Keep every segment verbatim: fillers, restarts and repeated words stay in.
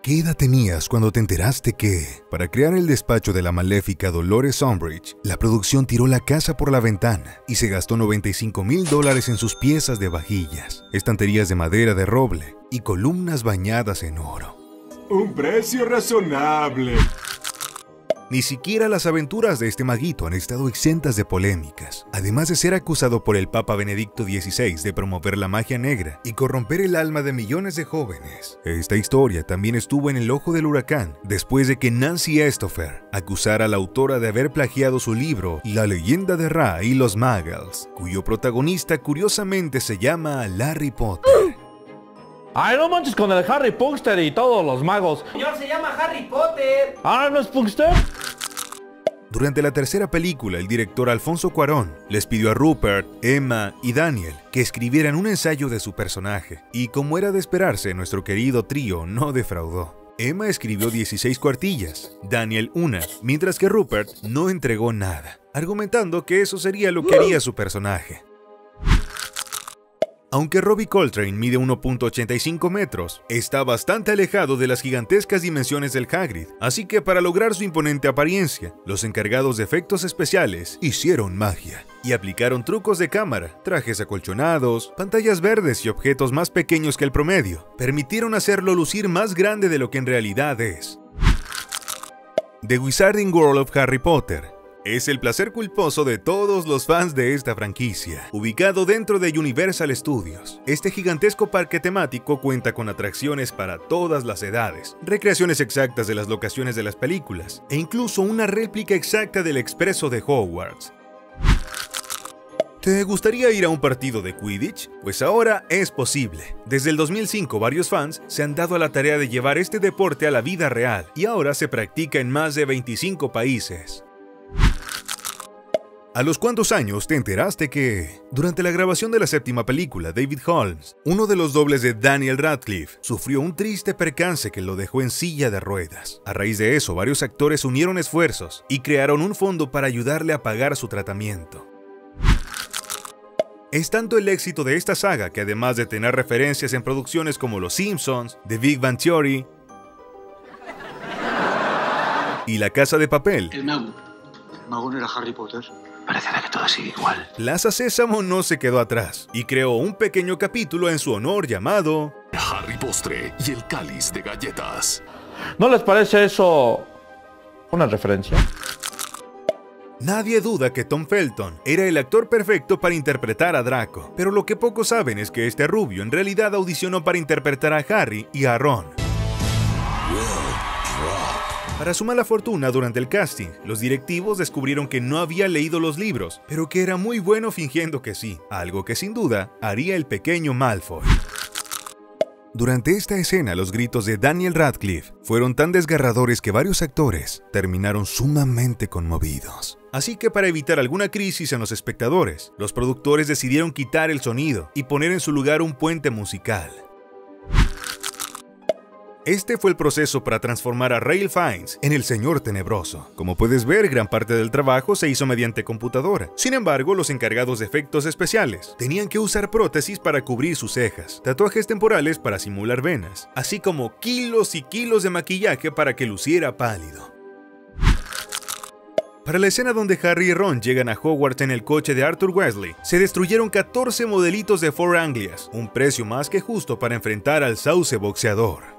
¿Qué edad tenías cuando te enteraste que, para crear el despacho de la maléfica Dolores Umbridge, la producción tiró la casa por la ventana y se gastó noventa y cinco mil dólares en sus piezas de vajillas, estanterías de madera de roble y columnas bañadas en oro? Un precio razonable. Ni siquiera las aventuras de este maguito han estado exentas de polémicas. Además de ser acusado por el Papa Benedicto dieciséis de promover la magia negra y corromper el alma de millones de jóvenes, esta historia también estuvo en el ojo del huracán después de que Nancy Estoffer acusara a la autora de haber plagiado su libro La leyenda de Ra y los Muggles, cuyo protagonista curiosamente se llama Larry Potter. Ay, no manches con el Harry Punkster y todos los magos. Señor, se llama Harry Potter. Ah, ¿no es Punkster? Durante la tercera película, el director Alfonso Cuarón les pidió a Rupert, Emma y Daniel que escribieran un ensayo de su personaje. Y como era de esperarse, nuestro querido trío no defraudó. Emma escribió dieciséis cuartillas, Daniel una, mientras que Rupert no entregó nada, argumentando que eso sería lo que haría su personaje. Aunque Robbie Coltrane mide uno punto ochenta y cinco metros, está bastante alejado de las gigantescas dimensiones del Hagrid, así que para lograr su imponente apariencia, los encargados de efectos especiales hicieron magia y aplicaron trucos de cámara, trajes acolchonados, pantallas verdes y objetos más pequeños que el promedio. Permitieron hacerlo lucir más grande de lo que en realidad es. The Wizarding World of Harry Potter es el placer culposo de todos los fans de esta franquicia. Ubicado dentro de Universal Studios, este gigantesco parque temático cuenta con atracciones para todas las edades, recreaciones exactas de las locaciones de las películas, e incluso una réplica exacta del Expreso de Hogwarts. ¿Te gustaría ir a un partido de Quidditch? Pues ahora es posible. Desde el dos mil cinco, varios fans se han dado a la tarea de llevar este deporte a la vida real, y ahora se practica en más de veinticinco países. ¿A los cuántos años te enteraste que, durante la grabación de la séptima película, David Holmes, uno de los dobles de Daniel Radcliffe, sufrió un triste percance que lo dejó en silla de ruedas? A raíz de eso, varios actores unieron esfuerzos y crearon un fondo para ayudarle a pagar su tratamiento. Es tanto el éxito de esta saga que, además de tener referencias en producciones como Los Simpsons, The Big Bang Theory y La Casa de Papel, El mago. El mago no era Harry Potter. Parecerá que todo sigue igual. Plaza Sésamo no se quedó atrás y creó un pequeño capítulo en su honor llamado Harry Postre y el cáliz de galletas. ¿No les parece eso una referencia? Nadie duda que Tom Felton era el actor perfecto para interpretar a Draco, pero lo que pocos saben es que este rubio en realidad audicionó para interpretar a Harry y a Ron. Para su mala fortuna, durante el casting, los directivos descubrieron que no había leído los libros, pero que era muy bueno fingiendo que sí, algo que sin duda haría el pequeño Malfoy. Durante esta escena, los gritos de Daniel Radcliffe fueron tan desgarradores que varios actores terminaron sumamente conmovidos. Así que para evitar alguna crisis en los espectadores, los productores decidieron quitar el sonido y poner en su lugar un puente musical. Este fue el proceso para transformar a Ralph Fiennes en el Señor Tenebroso. Como puedes ver, gran parte del trabajo se hizo mediante computadora. Sin embargo, los encargados de efectos especiales tenían que usar prótesis para cubrir sus cejas, tatuajes temporales para simular venas, así como kilos y kilos de maquillaje para que luciera pálido. Para la escena donde Harry y Ron llegan a Hogwarts en el coche de Arthur Weasley, se destruyeron catorce modelitos de Four Anglias, un precio más que justo para enfrentar al sauce boxeador.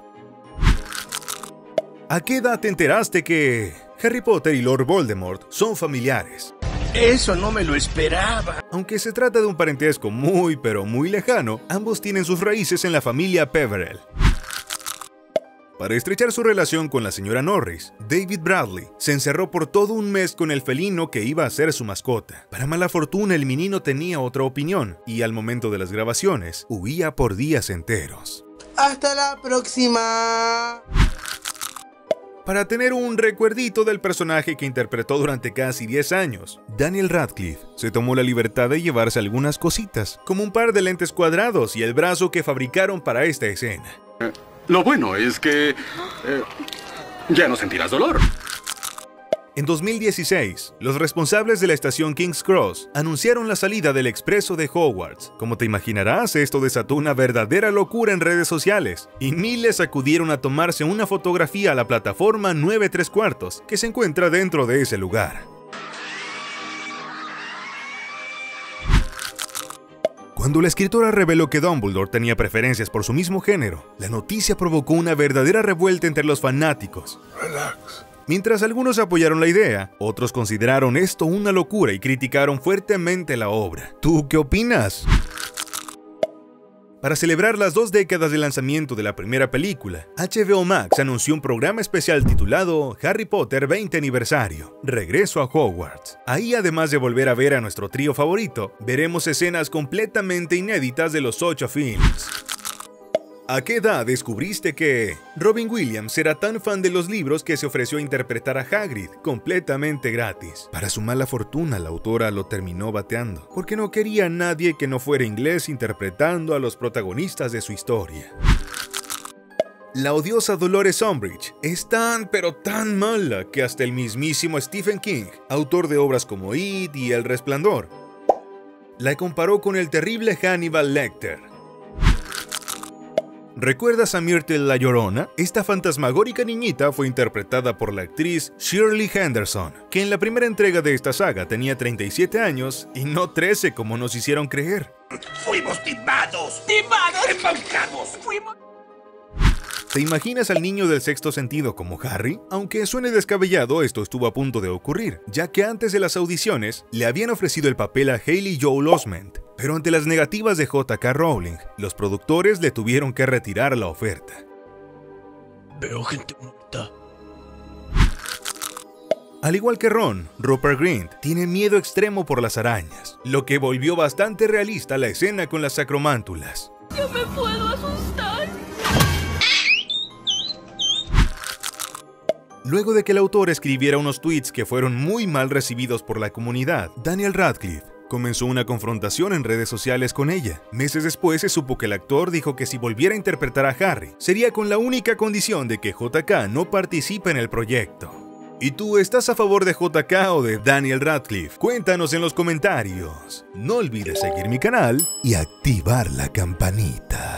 ¿A qué edad te enteraste que Harry Potter y Lord Voldemort son familiares? Eso no me lo esperaba. Aunque se trata de un parentesco muy pero muy lejano, ambos tienen sus raíces en la familia Peverell. Para estrechar su relación con la señora Norris, David Bradley se encerró por todo un mes con el felino que iba a ser su mascota. Para mala fortuna, el menino tenía otra opinión y al momento de las grabaciones huía por días enteros. Hasta la próxima. Para tener un recuerdito del personaje que interpretó durante casi diez años, Daniel Radcliffe se tomó la libertad de llevarse algunas cositas, como un par de lentes cuadrados y el brazo que fabricaron para esta escena. Eh, lo bueno es que... Eh, ya no sentirás dolor. En dos mil dieciséis, los responsables de la estación King's Cross anunciaron la salida del expreso de Hogwarts. Como te imaginarás, esto desató una verdadera locura en redes sociales, y miles acudieron a tomarse una fotografía a la plataforma nueve tres cuartos, que se encuentra dentro de ese lugar. Cuando la escritora reveló que Dumbledore tenía preferencias por su mismo género, la noticia provocó una verdadera revuelta entre los fanáticos. Relax. Mientras algunos apoyaron la idea, otros consideraron esto una locura y criticaron fuertemente la obra. ¿Tú qué opinas? Para celebrar las dos décadas de lanzamiento de la primera película, H B O Max anunció un programa especial titulado Harry Potter veinte aniversario, Regreso a Hogwarts. Ahí, además de volver a ver a nuestro trío favorito, veremos escenas completamente inéditas de los ocho films. ¿A qué edad descubriste que Robin Williams era tan fan de los libros que se ofreció a interpretar a Hagrid completamente gratis? Para su mala fortuna, la autora lo terminó bateando, porque no quería a nadie que no fuera inglés interpretando a los protagonistas de su historia. La odiosa Dolores Umbridge es tan pero tan mala que hasta el mismísimo Stephen King, autor de obras como It y El Resplandor, la comparó con el terrible Hannibal Lecter. ¿Recuerdas a Myrtle la Llorona? Esta fantasmagórica niñita fue interpretada por la actriz Shirley Henderson, que en la primera entrega de esta saga tenía treinta y siete años y no trece como nos hicieron creer. ¡Fuimos timados! ¡Timados! ¡Embaucados! ¡Fuimos! ¿Te imaginas al niño del sexto sentido como Harry? Aunque suene descabellado, esto estuvo a punto de ocurrir, ya que antes de las audiciones le habían ofrecido el papel a Haley Joel Osment, pero ante las negativas de J K Rowling, los productores le tuvieron que retirar la oferta. Veo gente muerta. Al igual que Ron, Rupert Grint tiene miedo extremo por las arañas, lo que volvió bastante realista la escena con las sacromántulas. Yo me puedo asustar. Luego de que el autor escribiera unos tweets que fueron muy mal recibidos por la comunidad, Daniel Radcliffe comenzó una confrontación en redes sociales con ella. Meses después se supo que el actor dijo que si volviera a interpretar a Harry, sería con la única condición de que J K no participe en el proyecto. ¿Y tú estás a favor de J K o de Daniel Radcliffe? Cuéntanos en los comentarios. No olvides seguir mi canal y activar la campanita.